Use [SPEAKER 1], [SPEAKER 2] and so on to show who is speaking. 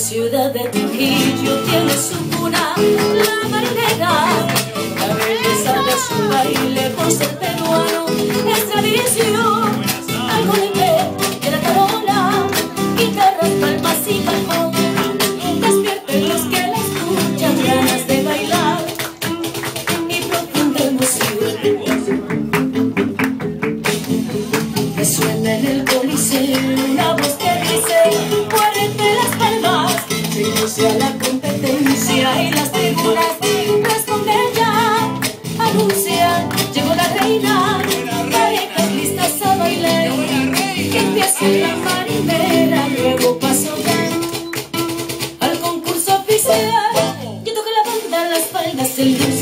[SPEAKER 1] ciudad de Trujillo tiene su cuna, la marinera. La belleza de su baile por ser peruano es tradición. Algo de té, de la tarola, guitarras, palmas y cajón. Despierten los que la escuchan, ganas de bailar y profunda emoción. Resuena en el coliseo una voz que dice: muérete las palmas, se inicia la competencia y las figuras responden ya, anuncian, llegó la reina, parejas listas a bailar, que empiece la marinera, luego paso al concurso oficial, que toca la banda, las palmas, el dulce